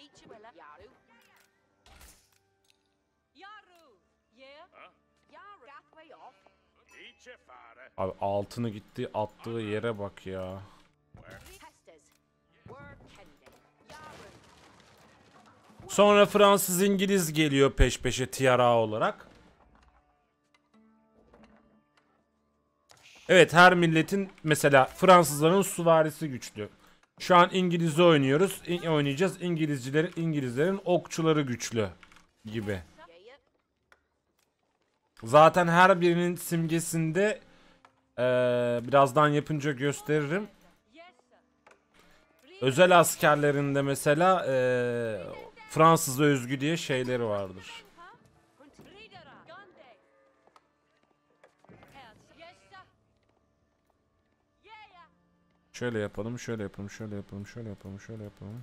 Abi altını gitti attığı yere bak ya. Sonra Fransız İngiliz geliyor peş peşe tiara olarak. Evet, her milletin mesela Fransızların süvarisi güçlü. Şu an İngilizce oynuyoruz. Oynayacağız. İngilizlerin okçuları güçlü gibi. Zaten her birinin simgesinde birazdan yapınca gösteririm. Özel askerlerinde mesela Fransız'a özgü diye şeyleri vardır. Şöyle yapalım, şöyle yapalım, şöyle yapalım, şöyle yapalım, şöyle yapalım.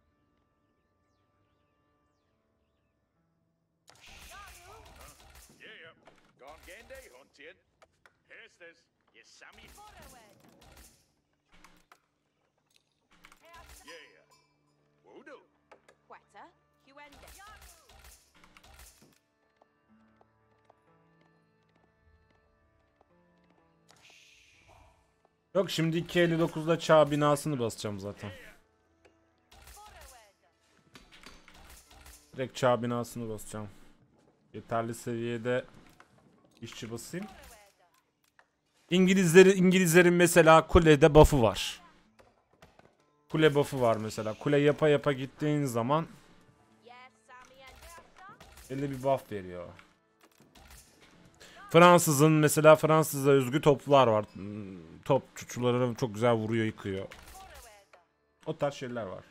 Yok, şimdi 2.59'da çağ binasını basacağım zaten. Direkt çağ binasını basacağım. Yeterli seviyede işçi basayım. İngilizlerin mesela kulede buff'ı var. Kule buff'ı var mesela. Kule yapa yapa gittiğin zaman belli bir buff veriyor. Fransız'ın mesela Fransız'a özgü toplar var. Topçuları çok güzel vuruyor, yıkıyor. O tarz şeyler var.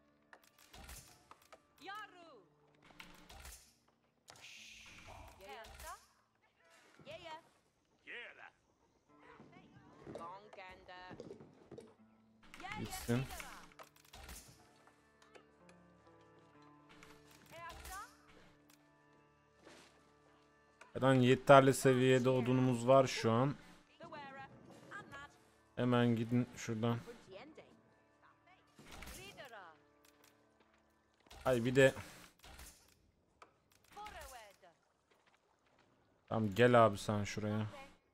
Gitsin. Yeterli seviyede odunumuz var şu an. Hemen gidin şuradan. Ay bir de tamam, gel abi sen şuraya.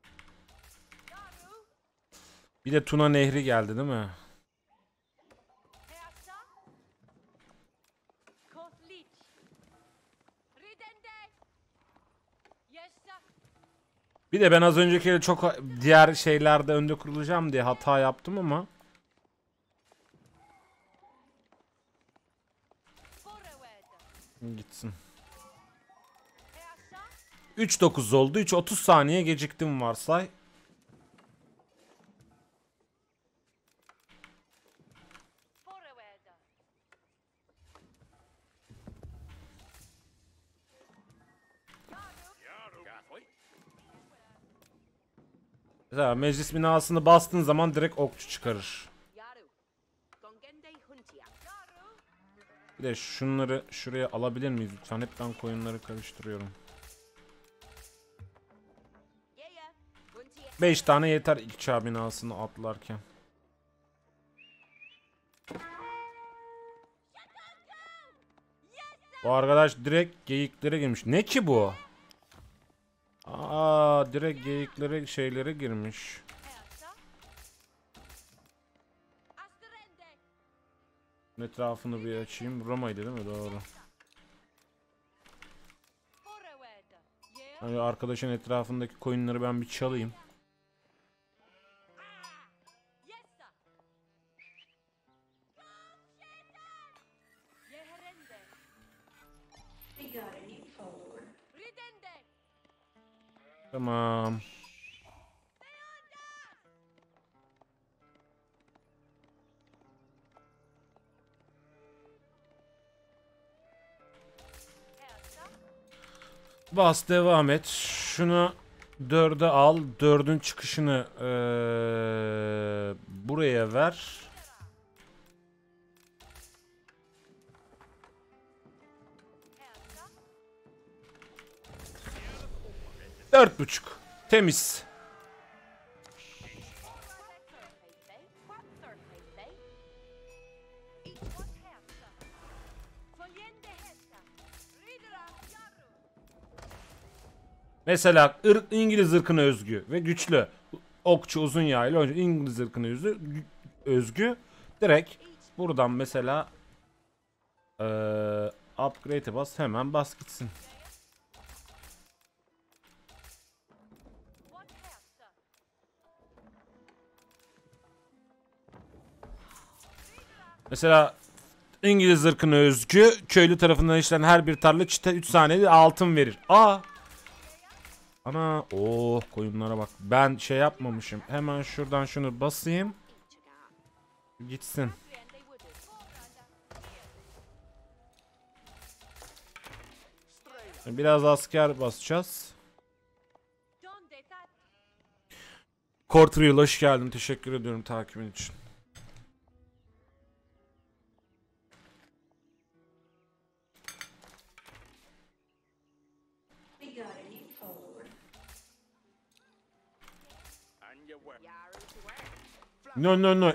Bir de Tuna Nehri geldi değil mi? Bir de ben az önceki çok diğer şeylerde önde kurulacağım diye hata yaptım ama. Gitsin. 3.9 oldu. 3.30 saniye geciktim varsay. Mesela meclis binasını bastığın zaman direkt okçu çıkarır. Bir de şunları şuraya alabilir miyiz lütfen? Hep ben koyunları karıştırıyorum. 5 tane yeter ilk çağ binasını atlarken. Bu arkadaş direkt geyiklere girmiş. Ne ki bu? Aa, direkt geyiklere şeylere girmiş. Etrafını bir açayım. Roma'ydı değil mi? Doğru. Yani arkadaşın etrafındaki koyunları ben bir çalayım. Tamam. Bas, devam et. Şunu 4'e al. 4'ün çıkışını buraya ver. Dört buçuk. Temiz. Mesela İngiliz ırkına özgü ve güçlü. Okçu uzun yaylı İngiliz ırkına özgü. Direkt buradan mesela upgrade'e bas, hemen bas gitsin. Mesela İngiliz ırkına özgü köylü tarafından işlenen her bir tarla çite 3 saniyede altın verir. Ana, oh koyunlara bak. Ben şey yapmamışım. Hemen şuradan şunu basayım. Gitsin. Biraz asker basacağız. Kortriel hoş geldin. Teşekkür ediyorum takibin için. No.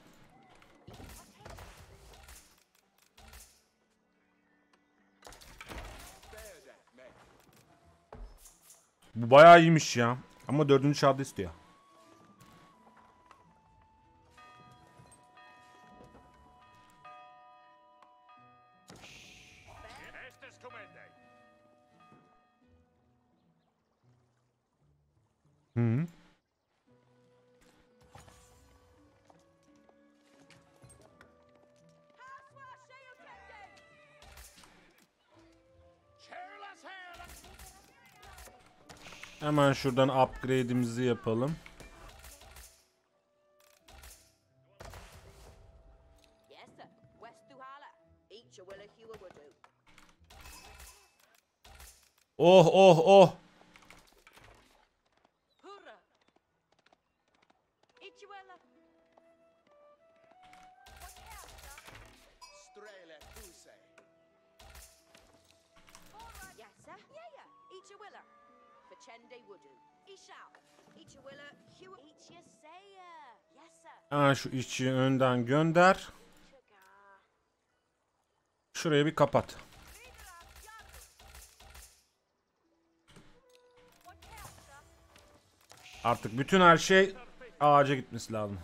Bu bayağı iyiymiş ya. Ama 4. çağda istiyor. Hı. Hemen şuradan upgrade'imizi yapalım. Oh. Ha, şu işçiyi önden gönder. Şurayı bir kapat. Artık bütün her şey ağaca gitmesi lazım.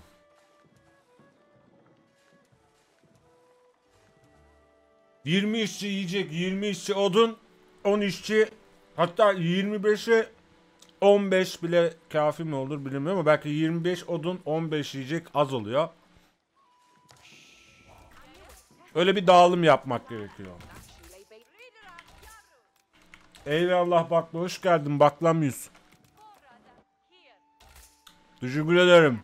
...20 işçi yiyecek, 20 işçi odun, 10 işçi, hatta 25'e 15 bile kafi mi olur bilmiyorum ama belki 25 odun 15 yiyecek az oluyor. Öyle bir dağılım yapmak gerekiyor. Eyvallah bakla, hoş geldin baklam yüz. Teşekkür ederim.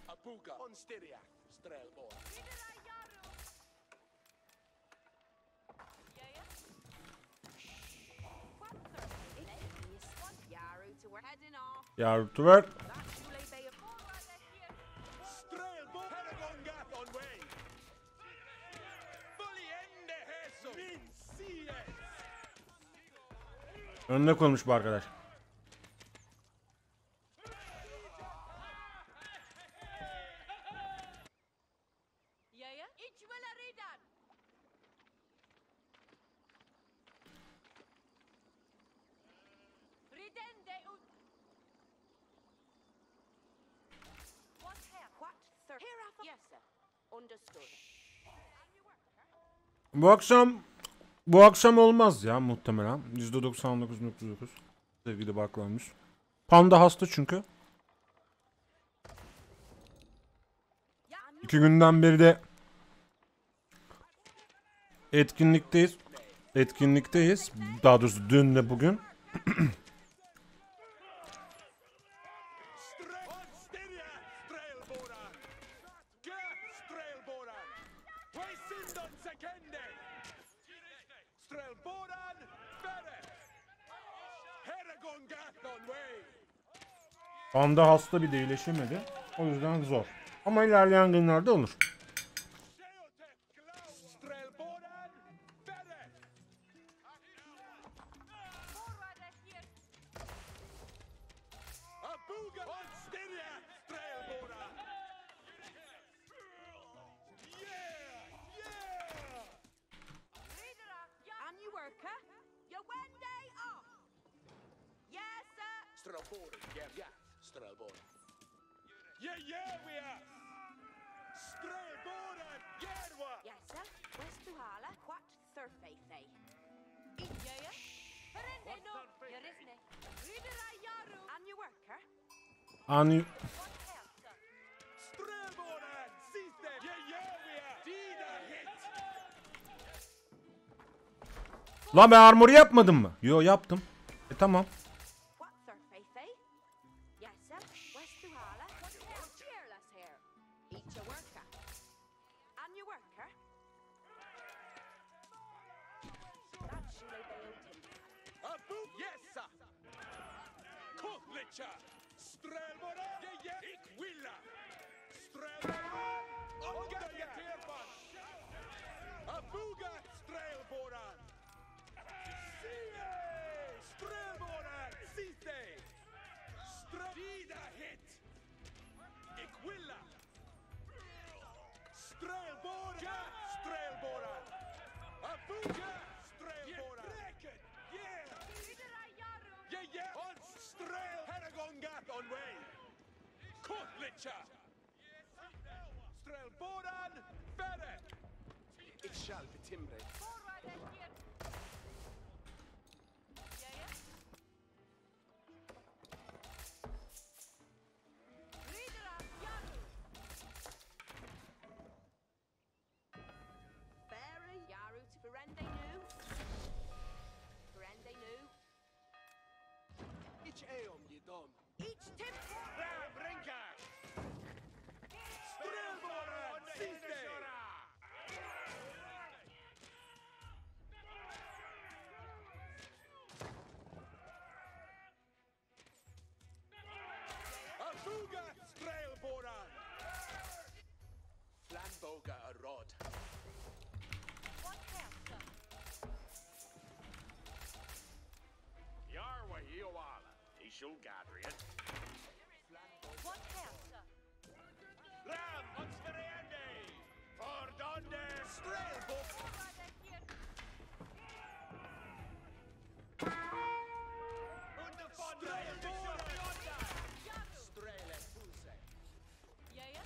Yar to work. Önüne konmuş bu arkadaş. Bu akşam olmaz ya muhtemelen. %99.9 sevgili baklanmış. Panda hasta çünkü. 2 günden beri de etkinlikteyiz. Daha doğrusu dünle bugün. Panda hasta, bir de iyileşemedi. O yüzden zor. Ama ilerleyen günlerde olur. Yes, Yeah, yeah, we are. Strelborden, Gerwa. Jassa, Westuhala, Quat Thurfeithe. Ijaya, Perende no, Yerisne, Ridera Yaru, and your worker. Ani Strelborden, Siste. Yeah, yeah, we are. Dina hit. Lan ben armoru yapmadım mı? Yo yaptım. Tamam. Quat Thurfeithe. Jassa, Westuhala, Quat Cheerless here. Each a worker. And your worker. That's Shule Beotin. Abu, yes, sir. Kotlicha. Strelborden, yeah, yeah. Ikwilla. Strelborden, Ongayatirban. Abuga, Strelborden. Strelborden, Siste. Stravida hit. Ikwilla. Strelborden, Strelborden. Abuga, Strelborden. Yeah. Ridera Yaru. Yeah, yeah. On Strel, Heragongat on way. Kotlicha. Strelborden, Fere. It shall be timbre. Forward and here. Jaya. Ridera Yaru. Fairy Yaru to Perende Nu. Perende Nu. Ich eom yedom. Each tip. Ram ringa. Strelborden, Siste. Abuga, Strelborden. Flamboga a rod. What helps us? Yarwa Hiawala, Tishul Gadrian. What helps us? Ram Oxferiende, Fordonde, Strelborden. Forward and here. Underfonda, Strele Pulse. Jaya.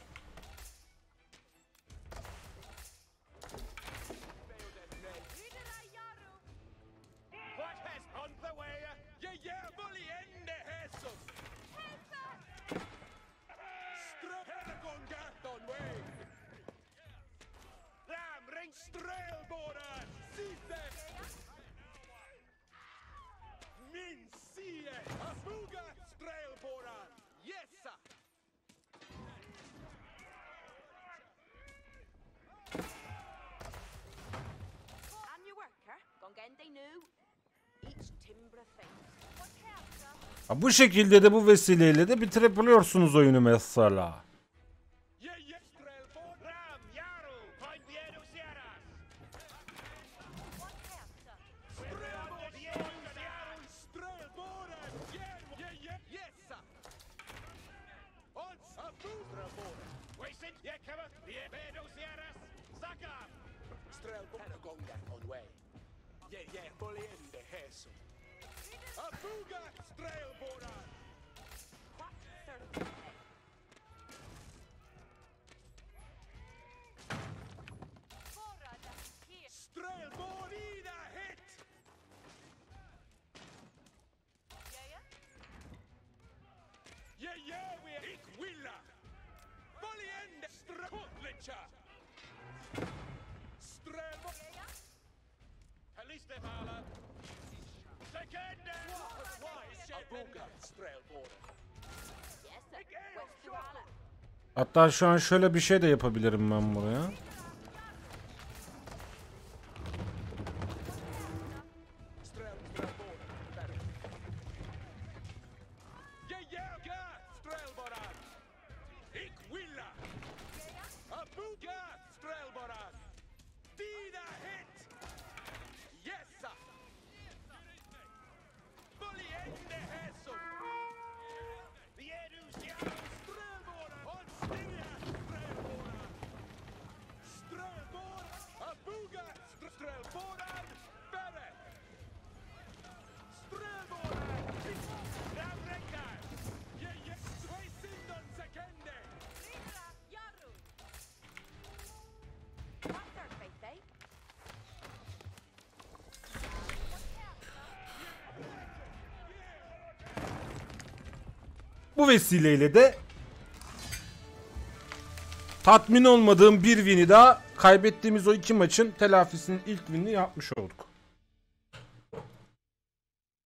Ridera Yaru. What has on the way? Yeah, yeah, bully ende hesum. Helsa. Heragongat on way. Ram Ring Strelborden, Siste. Min sie. Abuga, Strelborden. Yes, sir. And your worker. Gongende Nu. Each timbre thing. What helps us? Ha, bu şekilde de bu vesileyle de bitirebiliyorsunuz oyunu mesela. Yeah, yeah, Strelborden. Ram Yaru, Point Viedo Sierras. What helps us? Strelborden. Yeah, yeah, yeah. Yes, sir. On Strelborden. Wasted, Yakava, Viedo Sierras. Saka. Strelborden on way. Yeah, yeah, bully ende hesum. Abuga, Strelborden. What Thurfeithe. Forward and here. Strelborden hit. Jaya. Yeah, yeah, we are. Ikwilla. Bully ende. Kotlicha. Strelborden. Jaya. Halistevala. Second. Abuga, Strelborden. Yes, sir. Westuhala. Hatta şu an şöyle bir şey de yapabilirim ben buraya. Strelborden. Better. Yeah, yeah, yeah. Strelborden. Ikwilla. Abuga, Strelborden. Dina hit. Yes, sir. Bully ende hesum. Viedo Sierras. Strelborden. On Stina. Strelborden. Bu vesileyle de tatmin olmadığım bir win'i daha, kaybettiğimiz o 2 maçın telafisinin ilk win'ini yapmış olduk.